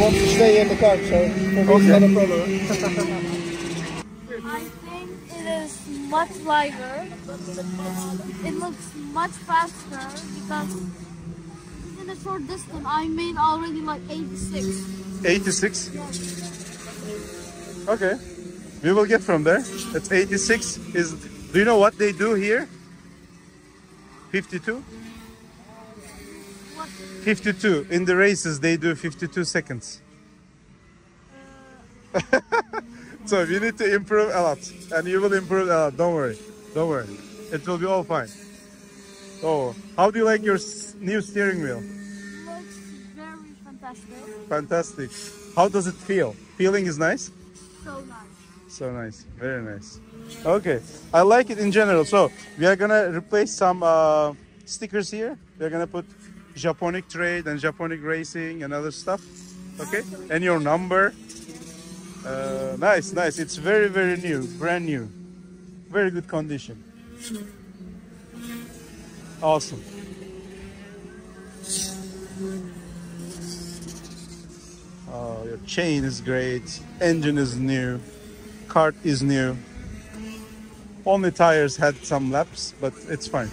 want to stay in the car, so for me it's not a problem. I think it is much lighter. It looks much faster because in a short distance I made already like 86. 86? Okay. We will get from there. It's 86 is, do you know what they do here? 52? What? 52. In the races they do 52 seconds. So you need to improve a lot, and you will improve a lot. Don't worry, don't worry. It will be all fine. Oh, how do you like your new steering wheel? Looks very fantastic. Fantastic. How does it feel? Feeling is nice. So nice. So nice, very nice. Okay, I like it in general. So we are gonna replace some stickers here. We are gonna put Japonic trade and Japonic racing and other stuff. Okay, and your number. Nice, nice. It's very, very new, brand new, very good condition. Awesome. Oh, your chain is great. Engine is new. Kart is new. Only tires had some laps, but it's fine.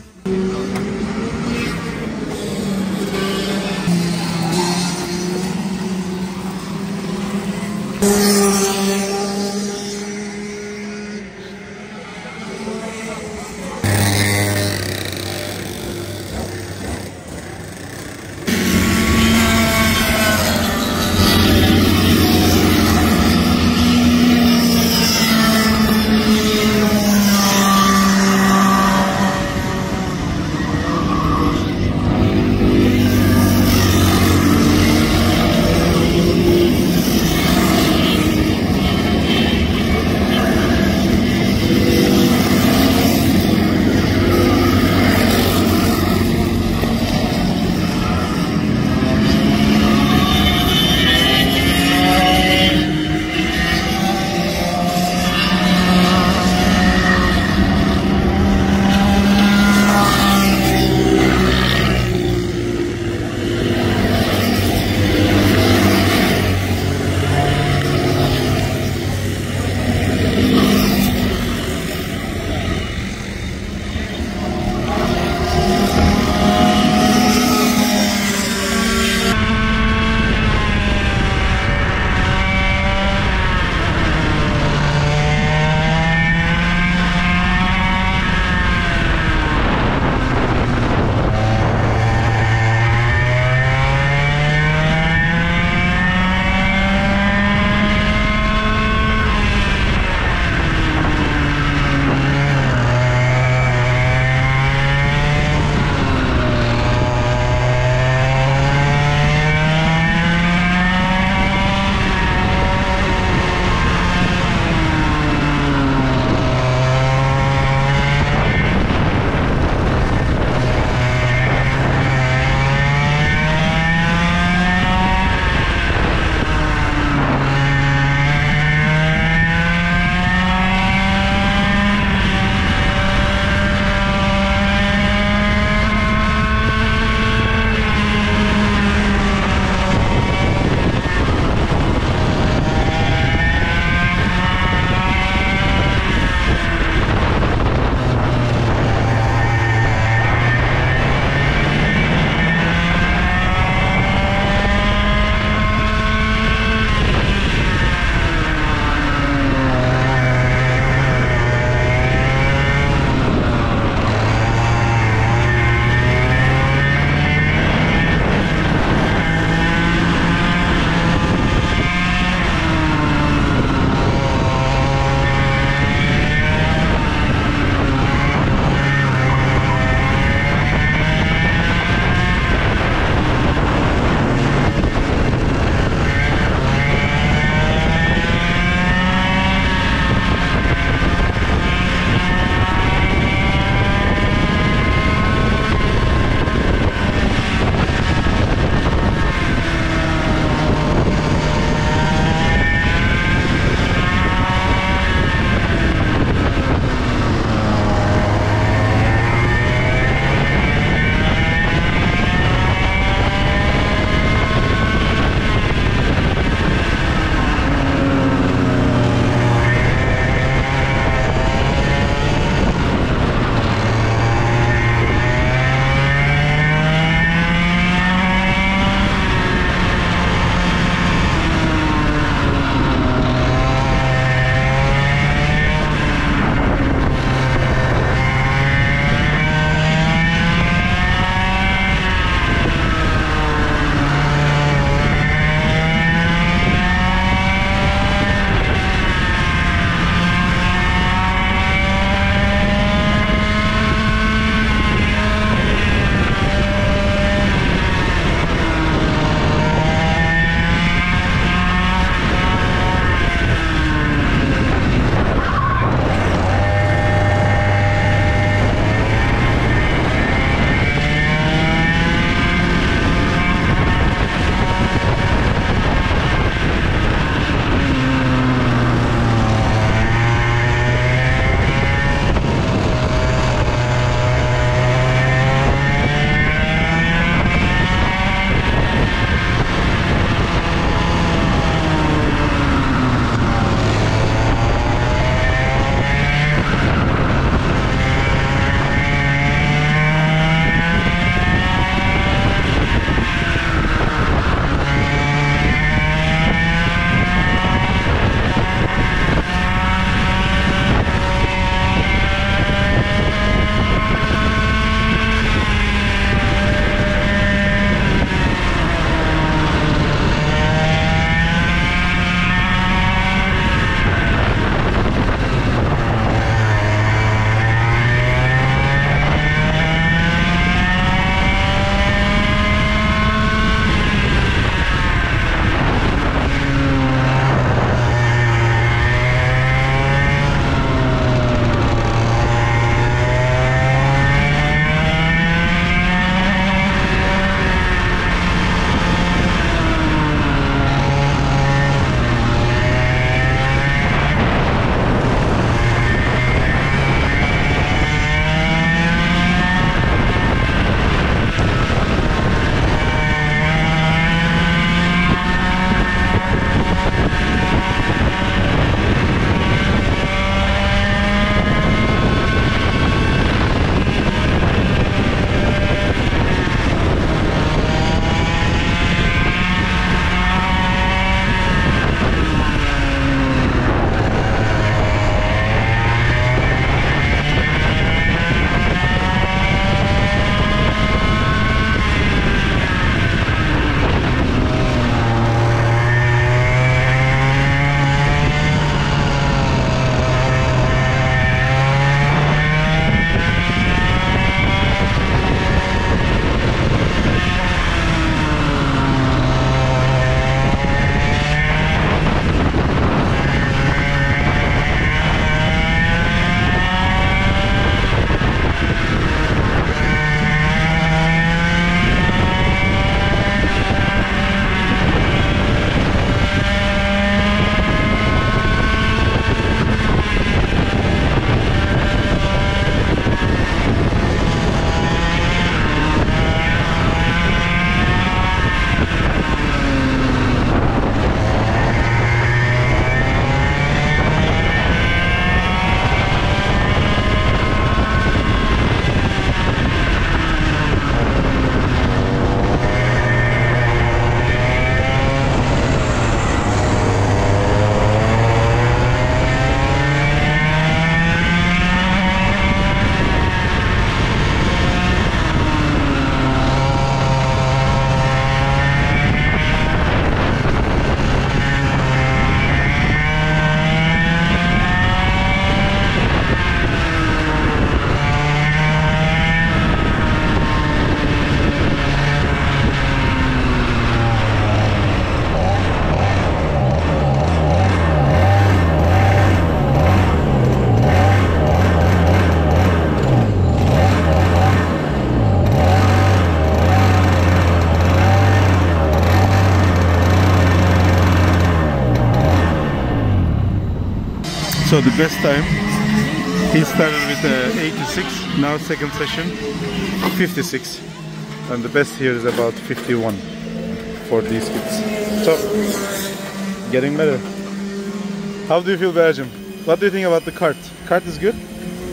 So the best time, he started with 86, now second session 56, and the best here is about 51 for these kids. So getting better. How do you feel, Belgium? What do you think about the kart? Kart is good?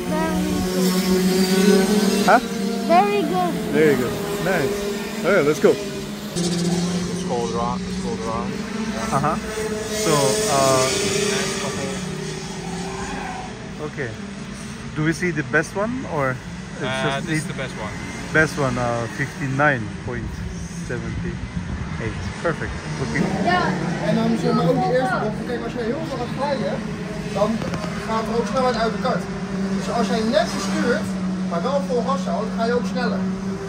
Huh? Very good. Very good. Nice. Alright, let's go. It's called rock. It's called rock. Uh-huh. So, okay. Do we see the best one or it's just This is the best one. best one? 59.78. Perfect. Looking. Ja. En dan zeg maar ook de eerste bocht. Kijk, als je heel veel gaat glijden, dan gaat er ook snelheid uit de kart. Dus als jij net stuurt, maar wel vol gas houdt, ga je ook sneller.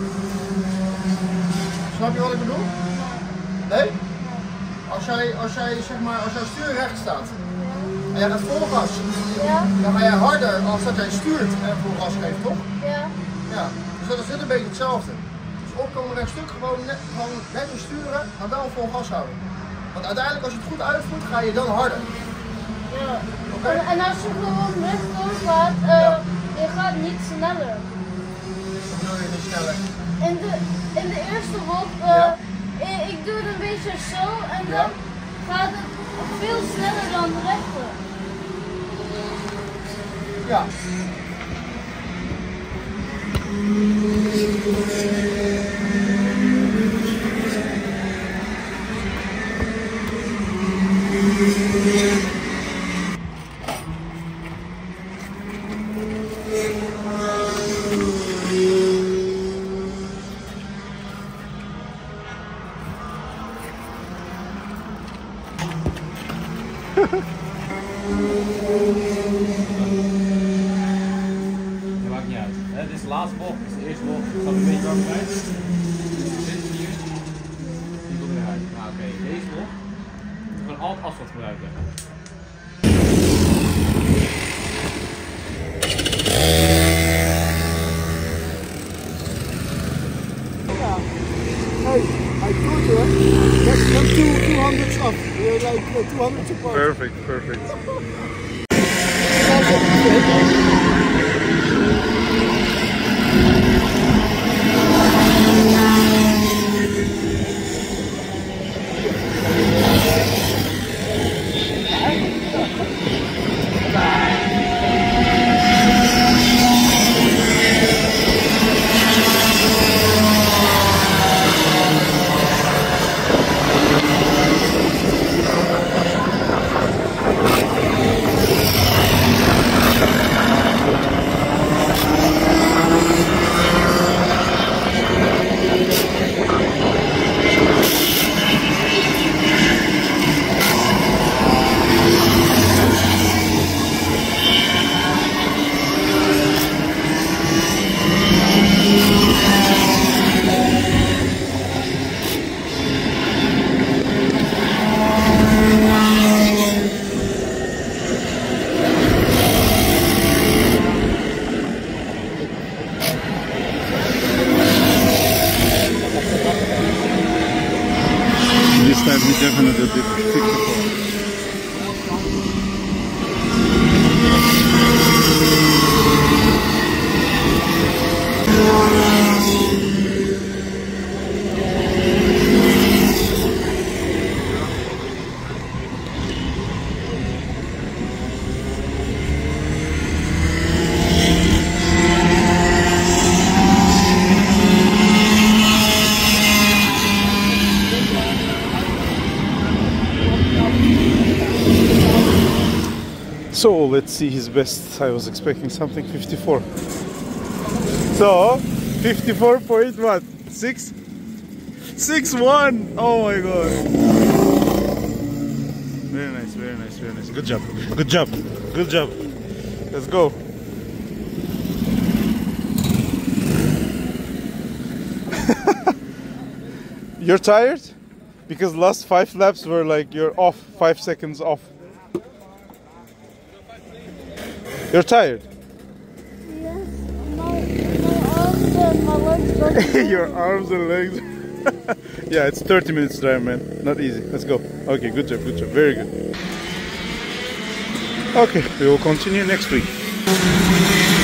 Snap je wat ik bedoel? Nee? Als jouw stuur recht staat en jij gaat vol gas, dan ga jij harder als dat jij stuurt en vol gas geeft, toch? Ja. Ja. Dus dat is dit een beetje hetzelfde. Dus opkomen rechtstuk gewoon net sturen, maar wel vol gas houden. Want uiteindelijk als je het goed uitvoert, ga je dan harder. Ja. Okay. En als je gewoon rechtdoor gaat, je gaat niet sneller. Wat bedoel je niet sneller? In de eerste bocht, ik doe het een beetje zo en dan gaat het veel sneller dan de rechter. Ja. Dat maakt niet uit. Dit is de laatste bocht, dit is de eerste bocht. Snap je een beetje waar we zijn? Dit is hier. Die komt eruit. Nou oké, deze bocht. We gaan al het asfalt gebruiken. Hey, I told you, let's come 200 up. We're like 200 apart. Perfect, perfect. This time we definitely did 54. So let's see his best. I was expecting something 54. So 54 point what? 6? 6-1. Oh my god. Very nice, very nice, very nice. Good job. Good job. Good job. Let's go. You're tired? Because last 5 laps were like you're off, 5 seconds off. You're tired? Yes, my arms and my legs don't Your arms and legs. Yeah, it's 30 minutes drive, man. Not easy. Let's go. Okay, good job, very good. Okay, we will continue next week.